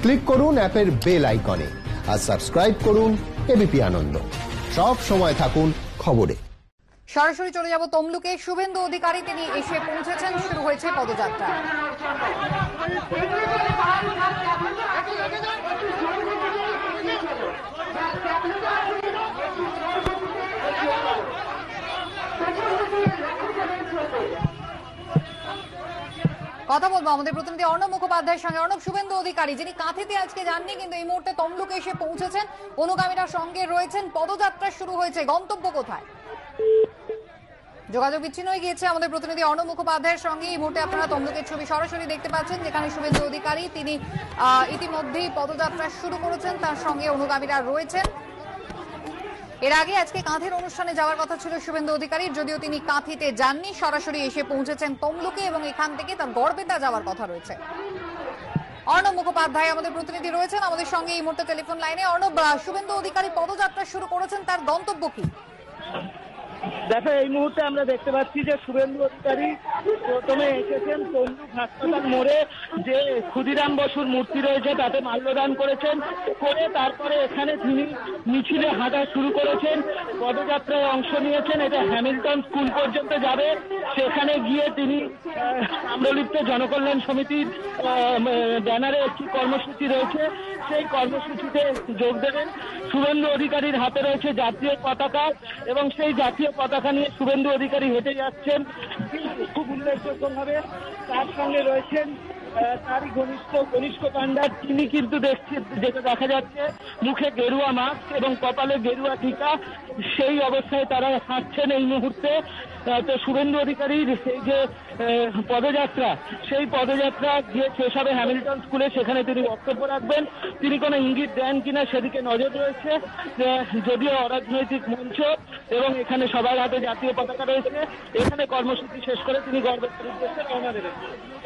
Click করুন অ্যাপের bell আইকনে আর সাবস্ক্রাইব করুন এবিপি আনন্দ। সব সময় থাকুন খবরে। সরাসরি চলে যাব তমলুকে। শুভেন্দু অধিকারী তিনি এসে পৌঁছেছেন, শুরু হয়েছে পদযাত্রা। কথা বলবো আমাদের প্রতিনিধি অর্ণব মুখোপাধ্যায়ের সঙ্গে। অর্ণব, শুভেন্দু অধিকারী যিনি কাঁথিতে আজকে যাননি কিন্তু এই মুহূর্তে তমলুকে এসে পৌঁছেছেন, অনুগামীরা সঙ্গে রয়েছেন, পদযাত্রা শুরু হয়েছে, গন্তব্য কোথায়? যোগাযোগ বিচ্ছিন্ন হয়ে গিয়েছে আমাদের প্রতিনিধি অর্ণব মুখোপাধ্যায়ের সঙ্গে। এই মুহূর্তে আপনারা তমলুকের ছবি সরাসরি দেখতে পাচ্ছেন, যেখানে শুভেন্দু অধিকারী তিনি ইতিমধ্যেই পদযাত্রা শুরু করেছেন, তার সঙ্গে অনুগামীরা রয়েছেন। এর আগে আজকে কাঁথির অনুষ্ঠানে যাওয়ার কথা ছিল শুভেন্দু অধিকারীর, যদিও তিনি কাঁথিতে যাননি, সরাসরি এসে পৌঁছেছেন তমলুকে এবং এখান থেকে তার গড়বেতা যাওয়ার কথা রয়েছে। অর্ণব মুখোপাধ্যায় আমাদের প্রতিনিধি রয়েছেন আমাদের সঙ্গে এই মুহূর্তে টেলিফোন লাইনে। অর্ণব, শুভেন্দু অধিকারী পদযাত্রা শুরু করেছেন, তার গন্তব্য কি? দেখো, এই মুহূর্তে আমরা দেখতে পাচ্ছি যে শুভেন্দু অধিকারী প্রথমে এসেছেন তমলুক হাসপাতাল মোড়ে যে ক্ষুদিরাম বসুর মূর্তি রয়েছে তাতে মাল্যদান করেছেন, করে তারপরে এখানে তিনি মিছিলে হাঁটা শুরু করেছেন, পদযাত্রায় অংশ নিয়েছেন। এটা হ্যামিল্টন স্কুল পর্যন্ত যাবে, সেখানে গিয়ে তিনি তাম্রলিপ্ত জনকল্যাণ সমিতির ব্যানারে একটি কর্মসূচি রয়েছে, সেই কর্মসূচিতে যোগ দেবেন। শুভেন্দু অধিকারীর হাতে রয়েছে জাতীয় পতাকা এবং সেই জাতীয় পতাকা নিয়ে শুভেন্দু অধিকারী হেঁটে যাচ্ছেন। খুব উল্লেখযোগ্যভাবে তার সঙ্গে রয়েছেন তারই কনিষ্ঠ পান্ডা, তিনি কিন্তু যেটা দেখা যাচ্ছে মুখে গেরুয়া মাস্ক এবং কপালে গেরুয়া টিকা, সেই অবস্থায় তারা হাঁটছেন এই মুহূর্তে। তো শুভেন্দু অধিকারীর এই যে পদযাত্রা, সেই পদযাত্রা গিয়ে শেষ হবে হ্যামিল্টন স্কুলে, সেখানে তিনি বক্তব্য রাখবেন। তিনি কোনো ইঙ্গিত দেন কিনা সেদিকে নজর রয়েছে, যদিও অরাজনৈতিক মঞ্চ এবং এখানে সবার হাতে জাতীয় পতাকা রয়েছে। এখানে কর্মসূচি শেষ করে তিনি গড়বেতার উদ্দেশ্যে রওনা দেবেন।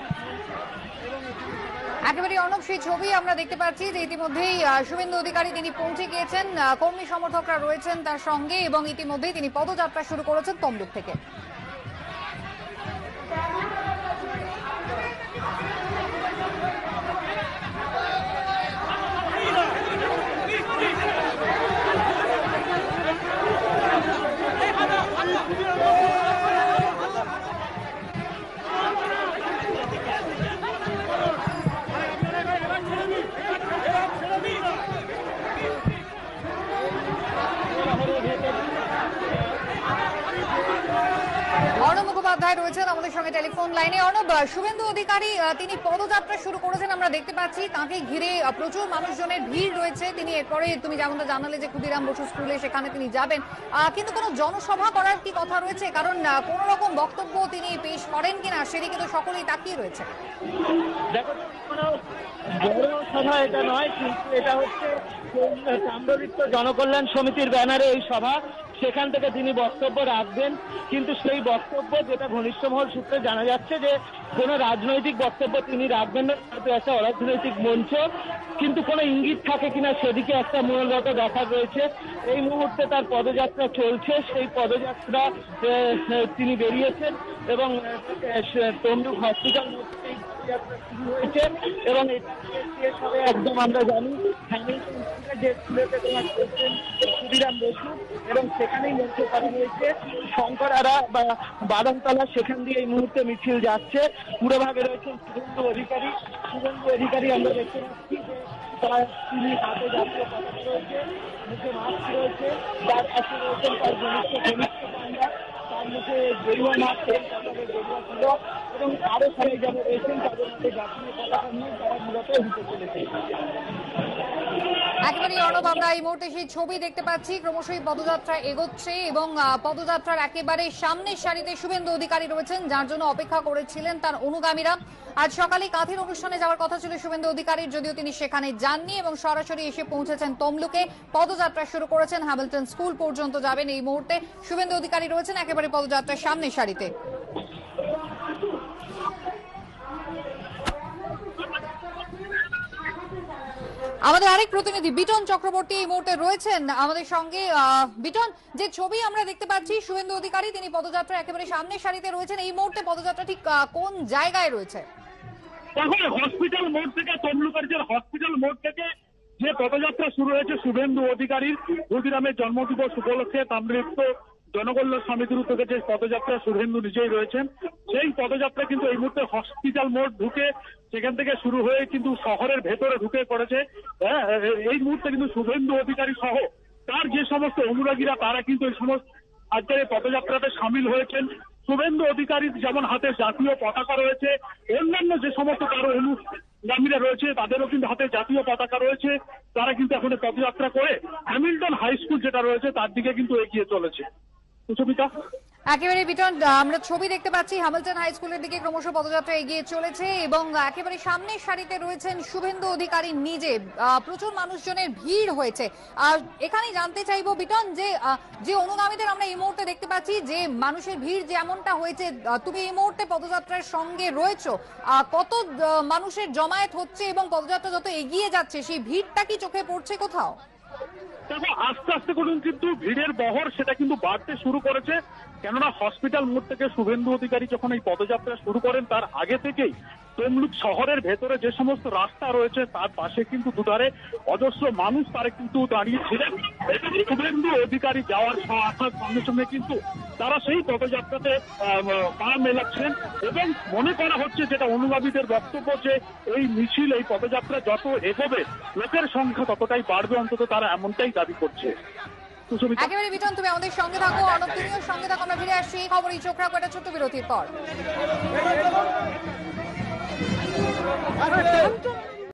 একেবারে অর্ণব, সেই ছবি আমরা দেখতে পাচ্ছি যে ইতিমধ্যেই শুভেন্দু অধিকারী তিনি পৌঁছে গিয়েছেন, কর্মী সমর্থকরা রয়েছেন তার সঙ্গে এবং ইতিমধ্যেই তিনি পদযাত্রা শুরু করেছেন তমলুক থেকে। অর্ণব মুখোপাধ্যায় রয়েছেন আমাদের সঙ্গে টেলিফোন লাইনে। অর্ণব, শুভেন্দু অধিকারী তিনি পদযাত্রা শুরু করেছেন, আমরা দেখতে পাচ্ছি তাকে ঘিরে প্রচুর মানুষজনের ভিড় রয়েছে। তিনি এরপরে তুমি যেমনটা জানালে যে ক্ষুদিরাম বসু স্কুলে, সেখানে তিনি যাবেন, কিন্তু কোনো জনসভা করার কি কথা রয়েছে? কারণ কোন রকম বক্তব্য তিনি পেশ করেন কিনা সেদিকে তো সকলেই তাকিয়ে রয়েছে। দেখো, বড় সভা এটা নয়, কিন্তু এটা হচ্ছে তাম্রলিপ্ত জনকল্যাণ সমিতির ব্যানারে এই সভা, সেখান থেকে তিনি বক্তব্য রাখবেন। কিন্তু সেই বক্তব্য, যেটা ঘনিষ্ঠ মহল সূত্রে জানা যাচ্ছে যে কোনো রাজনৈতিক বক্তব্য তিনি রাখবেন না, হয়তো একটা অরাজনৈতিক মঞ্চ, কিন্তু কোনো ইঙ্গিত থাকে কিনা সেদিকে একটা মূলত দেখার রয়েছে। এই মুহূর্তে তার পদযাত্রা চলছে, সেই পদযাত্রা তিনি বেরিয়েছেন এবং তমলুক হসপিটাল মধ্যে পদযাত্রা শুরু হয়েছে এবং এটা শেষ হবে একদম আমরা জানি হ্যামিল্টন স্কুলে, যে স্কুলেতে তোমার করছেন ক্ষুদিরাম বসু, এবং সেখানেই মঞ্চ করা হয়েছে শঙ্করারা বা বাদামতলা, সেখান দিয়ে এই মুহূর্তে মিছিল যাচ্ছে। পুরোভাগে রয়েছেন শুভেন্দু অধিকারী। শুভেন্দু অধিকারী আমরা দেখতে পাচ্ছি যে তিনি হাতে জাতীয় পতাকা রয়েছে, মুখে মাস্ক রয়েছে, তার পাশে রয়েছেন তার ঘনিষ্ঠ পান্ডা, তার মুখে গেরুয়া মাস্ক এবং কপালে গেরুয়া ছিল, এবং আরো সবাই যারা রয়েছেন তাদের মধ্যে জাতীয় পতাকা নিয়ে তারা মূলত হেঁটে চলেছে। একেবারে অর্ণব, আমরা এই মুহূর্তে সেই ছবি দেখতে পাচ্ছি, ক্রমশই পদযাত্রা এগোচ্ছে এবং পদযাত্রার একেবারে সামনের সারিতে শুভেন্দু অধিকারী রয়েছেন, যার জন্য অপেক্ষা করেছিলেন তার অনুগামীরা। আজ সকালে কাঁথির অনুষ্ঠানে যাওয়ার কথা ছিল শুভেন্দু অধিকারীর, যদিও তিনি সেখানে যাননি এবং সরাসরি এসে পৌঁছেছেন তমলুকে। পদযাত্রা শুরু করেছেন, হ্যামিল্টন স্কুল পর্যন্ত যাবেন। এই মুহূর্তে শুভেন্দু অধিকারী রয়েছেন একেবারে পদযাত্রার সামনের সারিতে। আমাদের আরেক প্রতিনিধি বিটন চক্রবর্তী এই মুহূর্তে রয়েছেন আমাদের সঙ্গে। বিটন, যে ছবি আমরা দেখতে পাচ্ছি শুভেন্দু অধিকারী তিনি পদযাত্রা একেবারে সামনের সারিতে রয়েছেন, এই মুহূর্তে পদযাত্রা ঠিক কোন জায়গায় রয়েছে? এখন হসপিটাল মোড় থেকে, তমলুকের যে হসপিটাল মোড় পদযাত্রা শুরু হয়েছে শুভেন্দু অধিকারীর ক্ষুদিরামের জন্মদিবস উপলক্ষে তাম্রলিপ্ত জনকল্যাণ সমিতির উদ্যোগে যে পদযাত্রা শুভেন্দু নিজেই রয়েছেন, সেই পদযাত্রা কিন্তু এই মুহূর্তে হসপিটাল মোড় ঢুকে সেখান থেকে শুরু হয়ে কিন্তু শহরের ভেতরে ঢুকে পড়েছে। এই মুহূর্তে কিন্তু শুভেন্দু অধিকারী সহ তার যে সমস্ত অনুরাগীরা তারা কিন্তু এই সমস্ত আজকের এই পদযাত্রাতে সামিল হয়েছেন। শুভেন্দু অধিকারীর যেমন হাতে জাতীয় পতাকা রয়েছে, অন্যান্য যে সমস্ত তার অনুগামীরা রয়েছে তাদেরও কিন্তু হাতে জাতীয় পতাকা রয়েছে। তারা কিন্তু এখন পদযাত্রা করে হ্যামিল্টন হাই স্কুল যেটা রয়েছে তার দিকে কিন্তু এগিয়ে চলেছে। সুস্মিতা, একেবারে বিটন, আমরা ছবি দেখতে পাচ্ছি হ্যামিল্টন হাই স্কুলের দিকে ক্রমশ পদযাত্রা এগিয়ে চলেছে এবং একেবারে সামনের সারিতে রয়েছেন শুভেন্দু অধিকারী নিজে। প্রচুর মানুষজনের ভিড় হয়েছে। আর এখানেই জানতে চাইবো বিটন, যে অনুগামীদের আমরা এই মুহূর্তে দেখতে পাচ্ছি, যে মানুষের ভিড় যেমনটা হয়েছে, তুমি এই মুহূর্তে পদযাত্রার সঙ্গে রয়েছো, কত মানুষের জমায়েত হচ্ছে এবং পদযাত্রা যত এগিয়ে যাচ্ছে সেই ভিড়টা কি চোখে পড়ছে কোথাও? দেখো, আস্তে আস্তে করে কিন্তু ভিড়ের বহর সেটা কিন্তু বাড়তে শুরু করেছে। কেননা হসপিটাল মোড় থেকে শুভেন্দু অধিকারী যখন এই পদযাত্রা শুরু করেন তার আগে থেকেই তমলুক শহরের ভেতরে যে সমস্ত রাস্তা রয়েছে তার পাশে কিন্তু দুধারে অজস্র মানুষ তারা কিন্তু দাঁড়িয়েছিলেন। শুভেন্দু অধিকারী যাওয়ার আসার সঙ্গে সঙ্গে কিন্তু তারা সেই পদযাত্রাতে পা মেলাচ্ছেন এবং মনে করা হচ্ছে, যেটা অনুগামীদের বক্তব্য, যে এই মিছিল এই পদযাত্রা যত এগোবে লোকের সংখ্যা ততটাই বাড়বে, অন্তত তারা এমনটাই দাবি করছে। একেবারে বিটন, তুমি আমাদের সঙ্গে থাকো, অর্ণব তুমিও সঙ্গে থাকো, আমরা ফিরে আসছি খবরই চোখ রাখবো একটা ছোট্ট বিরতির পর।